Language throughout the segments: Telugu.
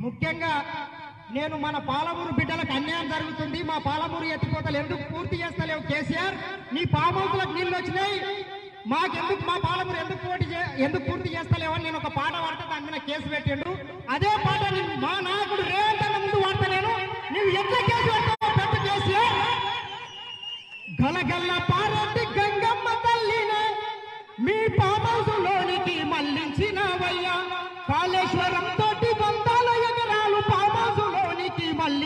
ముఖ్యంగా నేను మన పాలమూరు బిడ్డలకు అన్యాయం జరుగుతుంది, మా పాలమూరు ఎత్తిపోతలు ఎందుకు పూర్తి చేస్తలేవు కేసీఆర్, నీ ఫామ్ హౌస్లకు నీళ్ళు వచ్చినాయి, మాకెందుకు మా పాలమూరు ఎందుకు పూర్తి చేస్తలేవని నేను ఒక పాట పాడితే దాని మీద కేసు పెట్టిండు. అదే పాట మా నాయకుడు రేవంత్ అన్న ముందు వాడతలేను, నువ్వు ఎంత కేసు పెడతావో పెట్టు కేసీఆర్. గలగల్ల పారెడ్డి గంగమ్మ తల్లినే మీ ఫామ్ హౌస్ లోనికి మళ్లించినవయ్యా, కాళేశ్వరం తోటి 100 ఎకరాలు ఫామ్ హౌస్ లోనికి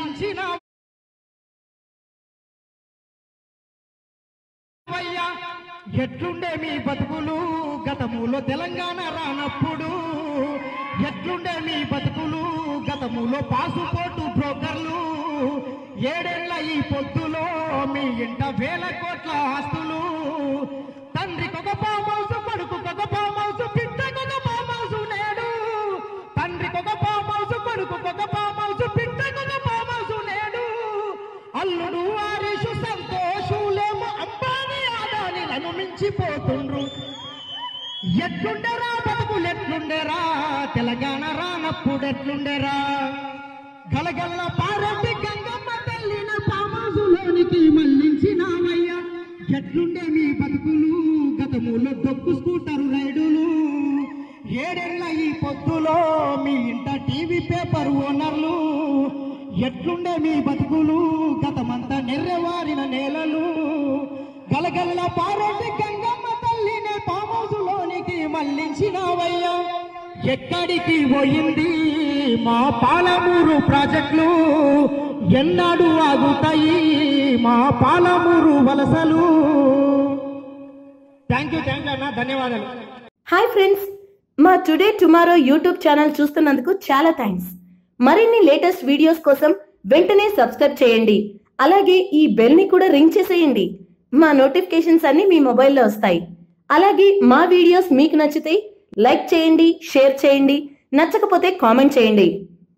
మళ్లించినవయ్యా. ఎట్లుండే మీ బతుకులు గతములో తెలంగాణ రానప్పుడు, ఎట్లుండే మీ బతుకులు గతములో పాసుపోటు బ్రోకర్లు, 7 ఏళ్ల ఈ పొద్దులో మీ ఇంట 1000 కోట్ల ఆస్తులు, తండ్రికొక ఫామ్ హౌస్ కొడుకుకొక ఫామ్ హౌస్ బిడ్డకొక ఫామ్ హౌస్ నేడు, తండ్రికొక ఫామ్ హౌస్ కొడుకుకొక ఫామ్ హౌస్ బిడ్డకొక ఫామ్ హౌస్ నేడు, అల్లుడు వారీసు సంతోషులేమో అంబానీ ఆదానిలను మించిపోతుండ్రు. ఎట్లుండేరా బతుకులు ఎట్లుండేరా, తెలంగాణ రానప్పుడు ఎట్లుండేరా. గలగల్ల పారెడ్డి గంగమ్మ తల్లిన ఫామ్ హౌస్ లోనికి మళ్లించినావయ్యా, ఎట్లుండే మీ బతుకులు గతములో డొక్కు స్కూటర్ రైడులు, 7 ఏళ్ల ఈ పొద్దులో మీ ఇంట టీవీ పేపర్ ఓనర్లు, ఎట్లుండే మీ బతుకులు గతమంతా నెర్రెవారిన నేలలు. గలగల్ల పారెడ్డి గంగమ్మ తల్లినే ఫామ్ హౌస్ లోనికి మళ్లించినావయ్యా, ఎక్కడికి పోయింది మా పాలమూరు ప్రాజెక్టులు, ఎన్నాడు ఆగుతాయి మా పాలమూరు వలసలు. థ్యాంక్ యూ అన్న, ధన్యవాదాలు. హాయ్ ఫ్రెండ్స్, మా టుడే టుమారో యూట్యూబ్ ఛానల్ చూస్తున్నందుకు చాలా థ్యాంక్స్. మరిన్ని లేటెస్ట్ వీడియోస్ కోసం వెంటనే సబ్స్క్రైబ్ చేయండి, అలాగే ఈ బెల్ ని కూడా రింగ్ చేసేయండి. మా నోటిఫికేషన్స్ అన్ని మీ మొబైల్లో వస్తాయి. అలాగే మా వీడియోస్ మీకు నచ్చితే లైక్ చేయండి, షేర్ చేయండి, నచ్చకపోతే కామెంట్ చేయండి.